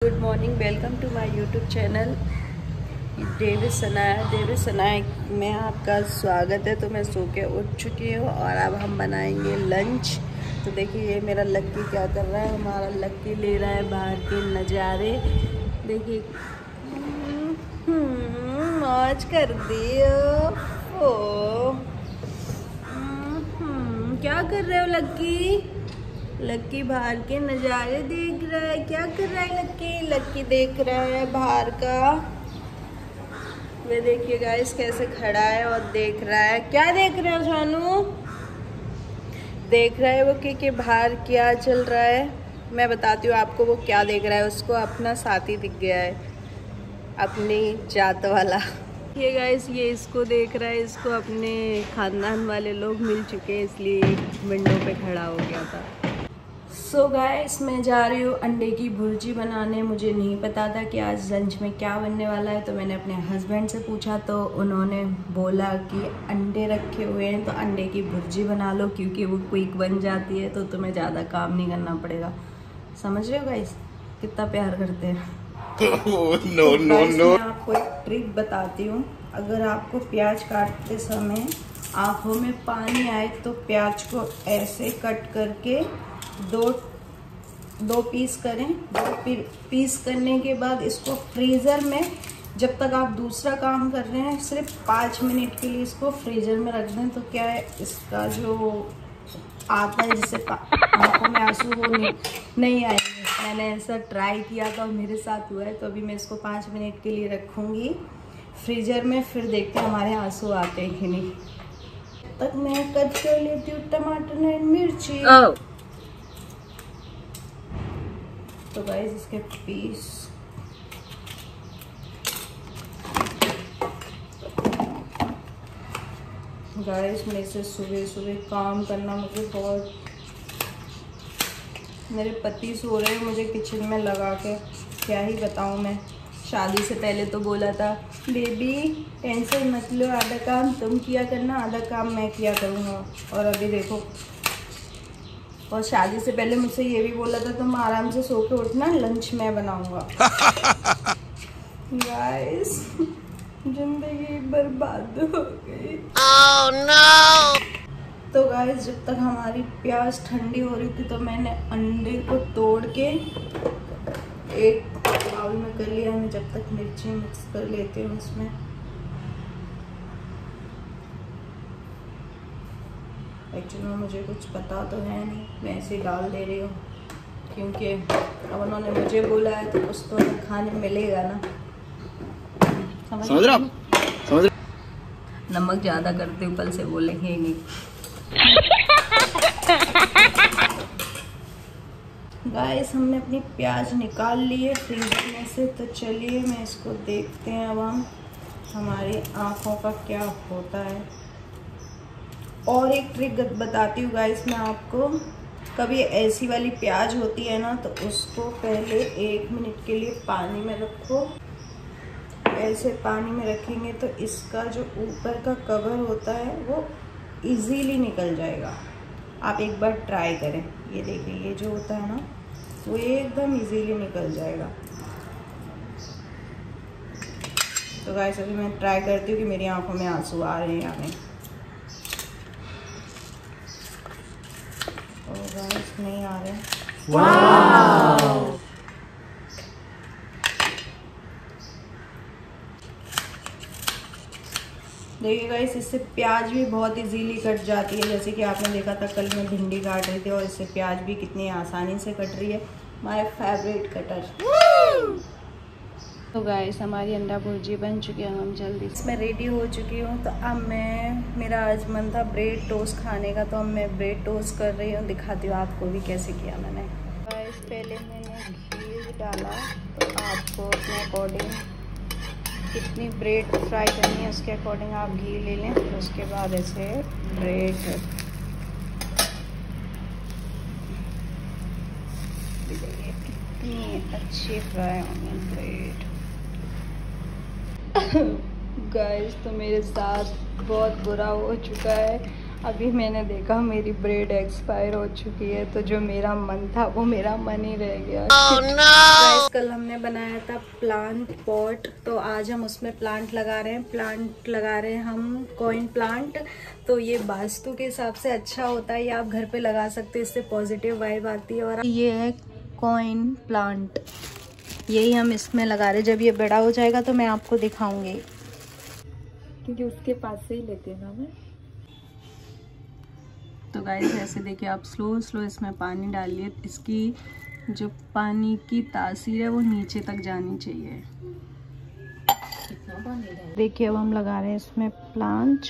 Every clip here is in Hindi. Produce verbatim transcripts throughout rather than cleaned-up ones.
Good morning, welcome to my YouTube channel Davis Sanaya. Davis Sanaya में आपका स्वागत है। तो मैं सो के उठ चुकी हूँ और अब हम बनाएंगे लंच। तो देखिए ये मेरा लक्की क्या कर रहा है। हमारा लक्की ले रहा है बाहर के नज़ारे। देखिए मौज कर दियो। ओ क्या कर रहे हो लक्की? लक्की बाहर के नज़ारे देख रहा है। क्या कर रहा है लक्की? लक्की देख रहा है बाहर का। वे देखिए गाइस कैसे खड़ा है और देख रहा है। क्या देख रहे हो जानू? देख रहा है वो कि, कि बाहर क्या चल रहा है। मैं बताती हूँ आपको वो क्या देख रहा है। उसको अपना साथी दिख गया है, अपनी जात वाला। ये गाइस ये इसको देख रहा है। इसको अपने खानदान वाले लोग मिल चुके हैं, इसलिए विंडो पे खड़ा हो गया था। सो so गाइस मैं जा रही हूँ अंडे की भुर्जी बनाने। मुझे नहीं पता था कि आज लंच में क्या बनने वाला है, तो मैंने अपने हस्बैंड से पूछा तो उन्होंने बोला कि अंडे रखे हुए हैं तो अंडे की भुर्जी बना लो, क्योंकि वो क्विक बन जाती है तो तुम्हें ज़्यादा काम नहीं करना पड़ेगा। समझ रहे हो गाइस कितना प्यार करते हैं। No no no. मैं आपको एक ट्रिक बताती हूँ। अगर आपको प्याज काटते समय आँखों में पानी आए तो प्याज को ऐसे कट करके दो दो पीस करें। दो पीस करने के बाद इसको फ्रीज़र में, जब तक आप दूसरा काम कर रहे हैं, सिर्फ पाँच मिनट के लिए इसको फ्रीज़र में रख दें। तो क्या है, इसका जो आता है जिससे आँखों में आंसू वो नहीं, नहीं आएंगे। मैंने ऐसा ट्राई किया था और मेरे साथ हुआ है। तो अभी मैं इसको पाँच मिनट के लिए रखूँगी फ्रीज़र में, फिर देखते हैं हमारे आंसू आते हैं कि नहीं। तब तक मैं कट कर लेती हूँ टमाटर और मिर्ची। oh. तो गाइस इसके पीस गाइस मेरे से सुबह सुबह काम करना मुझे बहुत, मेरे पति सो रहे हैं मुझे किचन में लगा के। क्या ही बताऊं मैं। शादी से पहले तो बोला था बेबी टेंशन मत लो, आधा काम तुम किया करना, आधा काम मैं किया करूँगा। और अभी देखो। और शादी से पहले मुझसे ये भी बोला था तुम आराम से सो के उठना, लंच मैं बनाऊंगा। गाइस जिंदगी बर्बाद हो गई। oh, no! तो गाइस जब तक हमारी प्याज ठंडी हो रही थी तो मैंने अंडे को तोड़ के एक बाउल में कर लिया। मैं जब तक मिर्ची मिक्स कर लेती हूँ इसमें। एक्चुअली में मुझे कुछ पता तो है नहीं, मैं ऐसे ही डाल दे रही हूँ क्योंकि अब उन्होंने मुझे बोला है तो कुछ तो खाने मिलेगा ना। समझ रहे हो? समझ रहे? नमक ज़्यादा करते ऊपर से बोलेंगे ही नहीं। गाइस हमने अपनी प्याज निकाल ली है फ्रीजर में से। तो चलिए मैं इसको देखते हैं अब हम हमारी आँखों का क्या होता है। और एक ट्रिक बताती हूँ गाइस मैं आपको। कभी ऐसी वाली प्याज होती है ना तो उसको पहले एक मिनट के लिए पानी में रखो। ऐसे पानी में रखेंगे तो इसका जो ऊपर का कवर होता है वो इजीली निकल जाएगा। आप एक बार ट्राई करें। ये देखिए ये जो होता है ना वो एकदम इजीली निकल जाएगा। तो गाइस अभी मैं ट्राई करती हूँ कि मेरी आंखों में आंसू आ रहे हैं या नहीं। और गाइस नहीं आ रहे। वाव! देखिए गाइस इससे प्याज भी बहुत इजीली कट जाती है। जैसे कि आपने देखा था कल मैं भिंडी काट रही थी और इससे प्याज भी कितनी आसानी से कट रही है। My favourite cutter. तो गाइस हमारी अंडा भुर्जी बन चुकी है। हम जल्दी इसमें रेडी हो चुकी हूँ। तो अब मैं, मेरा आज मन था ब्रेड टोस्ट खाने का, तो अब मैं ब्रेड टोस्ट कर रही हूँ। दिखाती हूँ आपको भी कैसे किया मैंने। गाइस पहले मैंने घी डाला, तो आपको अपने अकॉर्डिंग कितनी ब्रेड फ्राई करनी है उसके अकॉर्डिंग आप घी ले लें। तो उसके बाद ऐसे ब्रेड कितनी अच्छी फ्राई होंगी ब्रेड। गाइस तो मेरे साथ बहुत बुरा हो चुका है। अभी मैंने देखा मेरी ब्रेड एक्सपायर हो चुकी है, तो जो मेरा मन था वो मेरा मन ही रह गया। oh, no! कल हमने बनाया था प्लांट पॉट, तो आज हम उसमें प्लांट लगा रहे हैं। प्लांट लगा रहे हैं हम कॉइन प्लांट। तो ये वास्तु के हिसाब से अच्छा होता है, ये आप घर पे लगा सकते हो, इससे पॉजिटिव वाइब आती है। और ये है कॉइन प्लांट, यही हम इसमें लगा रहे हैं। जब ये बड़ा हो जाएगा तो मैं आपको दिखाऊंगी, क्योंकि उसके पास से ही लेते हैं ना मैं। तो गाइस ऐसे देखिए, आप स्लो स्लो इसमें पानी डालिए, इसकी जो पानी की तासीर है वो नीचे तक जानी चाहिए। देखिए अब हम लगा रहे हैं इसमें प्लांट।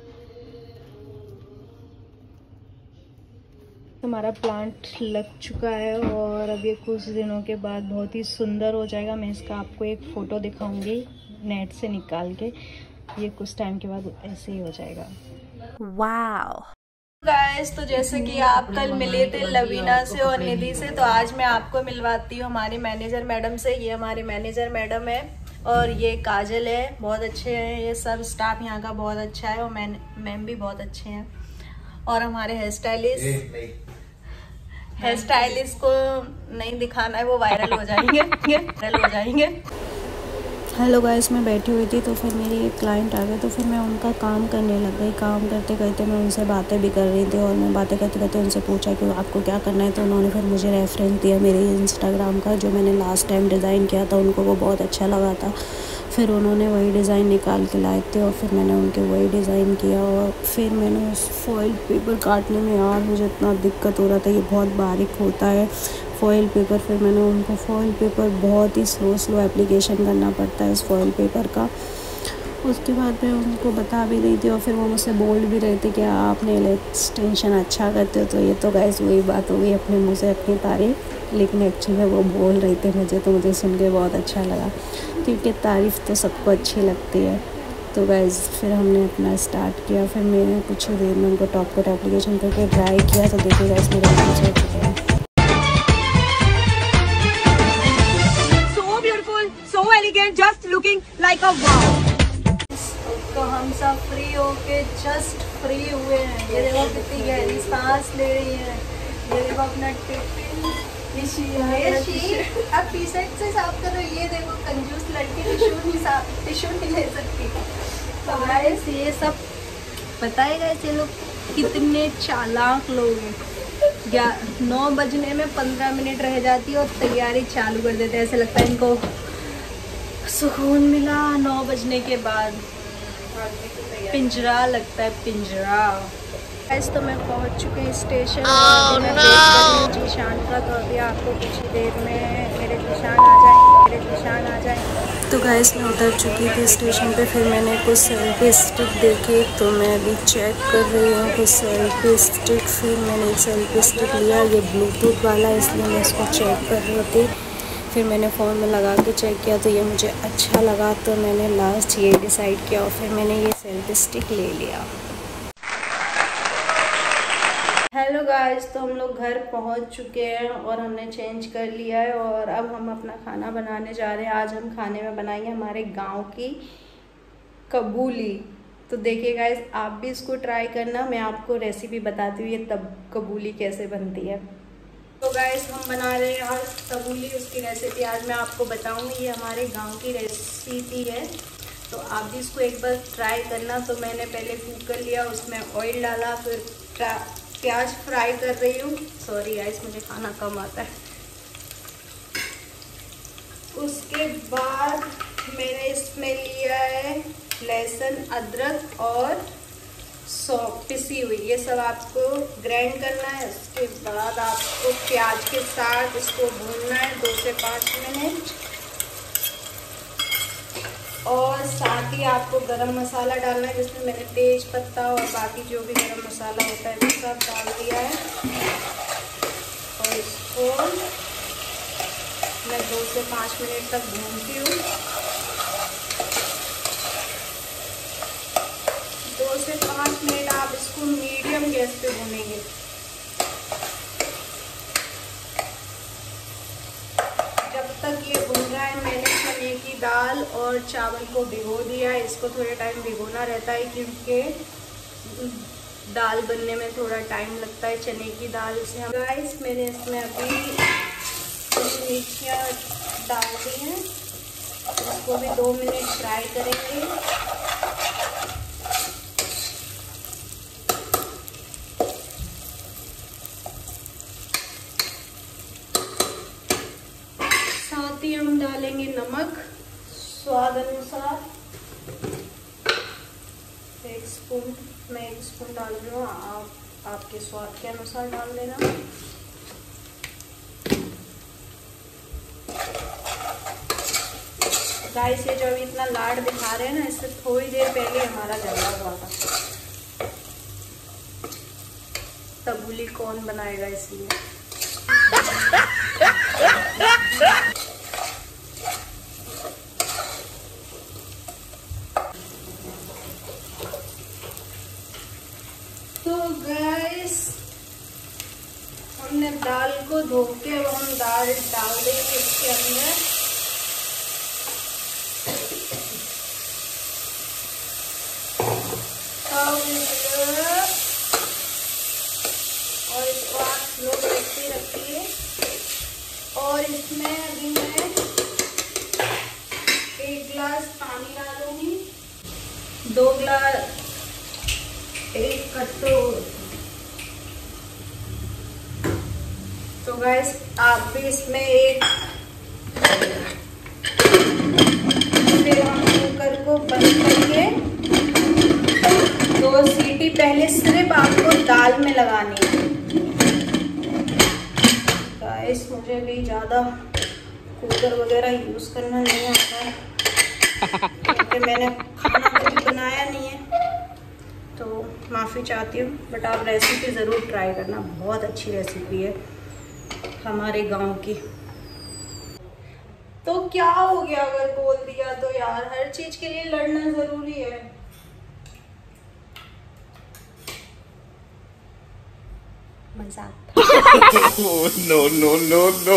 हमारा प्लांट लग चुका है और अब ये कुछ दिनों के बाद बहुत ही सुंदर हो जाएगा। मैं इसका आपको एक फ़ोटो दिखाऊंगी नेट से निकाल के। ये कुछ टाइम के बाद ऐसे ही हो जाएगा। वाओ गाइस, तो जैसे कि आप कल मिले थे लवीना से और निधि से, तो आज मैं आपको मिलवाती हूँ हमारी मैनेजर मैडम से। ये हमारे मैनेजर मैडम है और ये काजल है, बहुत अच्छे हैं ये सब। स्टाफ यहाँ का बहुत अच्छा है और मैम मैम भी बहुत अच्छे हैं। और हमारे हेयर स्टाइलिस्ट हेयर स्टाइलिस्ट को नहीं दिखाना है, वो वायरल हो जाएंगे वायरल हो जाएंगे। हेलो गाइस, मैं बैठी हुई थी तो फिर मेरी एक क्लाइंट आ गए, तो फिर मैं उनका काम करने लग गई। काम करते करते मैं उनसे बातें भी कर रही थी और मैं बातें करते करते उनसे पूछा कि आपको क्या करना है। तो उन्होंने फिर मुझे रेफरेंस दिया मेरे इंस्टाग्राम का, जो मैंने लास्ट टाइम डिज़ाइन किया था, उनको वो बहुत अच्छा लगा था। फिर उन्होंने वही डिज़ाइन निकाल के लाए थे और फिर मैंने उनके वही डिज़ाइन किया। और फिर मैंने उस फॉइल पेपर काटने में, यार मुझे इतना दिक्कत हो रहा था, ये बहुत बारीक होता है फॉइल पेपर। फिर मैंने उनको फॉइल पेपर बहुत ही स्लो स्लो एप्लीकेशन करना पड़ता है इस फॉइल पेपर का। उसके बाद मैं उनको बता भी रही थी और फिर वो मुझसे बोल भी रहे थे कि आप नेल एक्सटेंशन अच्छा करते हो। तो ये तो गाइस वही बात हो गई, अपने मुँह से अपनी तारीफ़, लेकिन एक्चुअली में वो बोल रहे थे मुझे, तो मुझे सुन के बहुत अच्छा लगा, क्योंकि तारीफ़ तो सबको अच्छी लगती है। तो गाइस फिर हमने अपना स्टार्ट किया। फिर मैंने कुछ देर में उनको टॉप कोट एप्लीकेशन करके ड्राई किया। तो देखिए गाइस मेरे हो चुके हैं। So elegant, just looking like a wow. तो हम सब फ्री होके जस्ट फ्री हुए हैं। ये देखो कितनी गहरी सांस ले रही है। ये देखो अपना टिफिन, अब टी शर्ट से साफ करो। ये देखो कंजूस लड़की टिश्यू नहीं साफ टिश्यू नहीं ले सकती। तो गाइस ये सब बताएगा ऐसे लोग कितने चालाक लोग हैं। या नौ बजने में पंद्रह मिनट रह जाती है और तैयारी चालू कर देते हैं। ऐसे लगता है इनको सुकून मिला नौ बजने के बाद। पिंजरा लगता है, पिंजरा। ऐसे तो मैं पहुंच चुके हैं स्टेशन। oh, मैं no. वेट कर रही हूँ जीशान का। तो अभी आपको कुछ ही देर में मेरे जीशान आ जाएंगे मेरे जीशान आ जाएंगे तो गाइस मैं उतर चुकी थी स्टेशन पे। फिर मैंने कुछ सेल्फी स्टिक देखी, तो मैं अभी चेक कर रही हूँ कुछ सेल्फी स्टिक। फिर मैंने एक सेल्फी स्टिक लिया, ये ब्लूटूथ वाला, इसलिए मैं इसको चेक कर रही थी। फिर मैंने फ़ोन में लगा के चेक किया तो ये मुझे अच्छा लगा, तो मैंने लास्ट ये डिसाइड किया और फिर मैंने ये सेल्फी स्टिक ले लिया। हेलो गाइस, तो हम लोग घर पहुंच चुके हैं और हमने चेंज कर लिया है और अब हम अपना खाना बनाने जा रहे हैं। आज हम खाने में बनाएंगे हमारे गांव की कबूली। तो देखिए गाइस, आप भी इसको ट्राई करना। मैं आपको रेसिपी बताती हूँ ये तब कबूली कैसे बनती है। तो गाइस हम बना रहे हैं आज कबूली, उसकी रेसिपी आज मैं आपको बताऊंगी। ये हमारे गांव की रेसिपी है, तो आप भी इसको एक बार ट्राई करना। तो मैंने पहले कुकर लिया, उसमें ऑयल डाला, फिर प्याज फ्राई कर रही हूँ। सॉरी गाइस, मुझे खाना कम आता है। उसके बाद मैंने इसमें लिया है लहसुन, अदरक और सौंफ पिसी हुई। ये सब आपको ग्राइंड करना है। उसके बाद आपको प्याज के साथ इसको भूनना है दो से पाँच मिनट। और साथ ही आपको गरम मसाला डालना है, जिसमें मैंने तेज पत्ता और बाकी जो भी गरम मसाला होता है वो सब डाल दिया है। और इसको मैं दो से पाँच मिनट तक भूनती हूँ। दो से पाँच मिनट आप इसको मीडियम गैस पे भूनेंगे। जब तक ये भून रहा है, मैंने चने की दाल और चावल को भिगो दिया है। इसको थोड़े टाइम भिगोना रहता है, क्योंकि दाल बनने में थोड़ा टाइम लगता है चने की दाल से। हम गाइस मैंने इसमें अभी मिर्चियाँ डाल दी हैं, इसको भी दो मिनट फ्राई करेंगे। साथ ही हम डालेंगे नमक स्वाद अनुसार, एक स्पून, मैं एक स्पून डाल रही हूँ, आप आपके स्वाद के अनुसार डाल देना। गाइस ये जो अभी इतना लाड दिखा रहे हैं ना, इससे थोड़ी देर पहले हमारा झगड़ा हुआ था। तबूली कौन बनाएगा इसलिए। तो गाइस हमने दाल को धो के अब हम दाल डाल देंगे इसके अंदर। और इसको आप स्लो रखते रखिए। और इसमें अभी मैं एक गिलास पानी डालूंगी, दो गिलास, एक कटोरी। तो गाइस आप भी इसमें एक, फिर हम कुकर को बंद करके दो सीटी पहले सिर्फ आपको दाल में लगानी है। गाइस मुझे भी ज़्यादा कुकर वगैरह यूज़ करना नहीं आता है, क्योंकि मैंने खाना कभी बनाया नहीं है, तो माफ़ी चाहती हूँ। बट आप रेसिपी ज़रूर ट्राई करना, बहुत अच्छी रेसिपी है हमारे गांव की। तो क्या हो गया अगर बोल दिया तो यार, हर चीज़ के लिए लड़ना ज़रूरी है। मजाक। No no no no.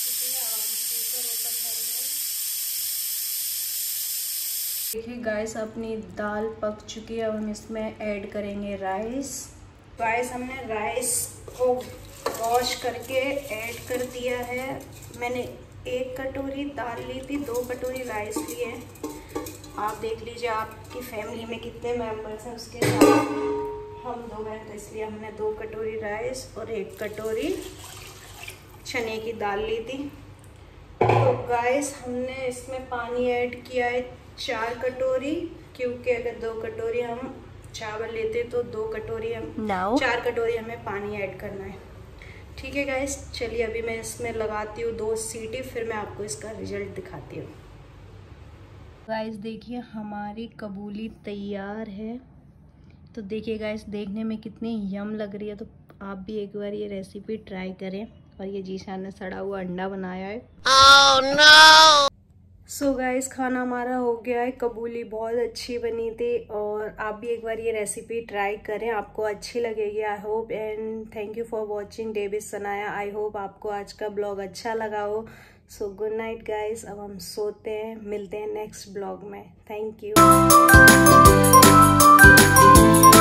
देखिए गाइस अपनी दाल पक चुकी है, अब हम इसमें ऐड करेंगे राइस। गाइस हमने राइस को वॉश करके ऐड कर दिया है। मैंने एक कटोरी दाल ली थी, दो कटोरी राइस लिए हैं। आप देख लीजिए आपकी फैमिली में कितने मेंबर्स हैं उसके साथ। हम दो हैं तो इसलिए हमने दो कटोरी राइस और एक कटोरी चने की दाल ली थी। तो गाइस हमने इसमें पानी ऐड किया है चार कटोरी, क्योंकि अगर दो कटोरी हम चावल लेते तो दो कटोरी हम no. चार कटोरी हमें पानी ऐड करना है। ठीक है गाइस, चलिए अभी मैं इसमें लगाती हूँ दो सीटी, फिर मैं आपको इसका रिजल्ट दिखाती हूँ। गाइस देखिए हमारी कबूली तैयार है। तो देखिए गाइस देखने में कितनी यम लग रही है, तो आप भी एक बार ये रेसिपी ट्राई करें। और ये जीशान ने सड़ा हुआ अंडा बनाया है। oh, no! So so guys खाना हमारा हो गया है, कबूली बहुत अच्छी बनी थी। और आप भी एक बार ये रेसिपी ट्राई करें, आपको अच्छी लगेगी I hope. And thank you for watching Davis Sanaya. I hope आपको आज का ब्लॉग अच्छा लगा हो। सो गुड नाइट गाइस, अब हम सोते हैं, मिलते हैं नेक्स्ट ब्लॉग में। Thank you.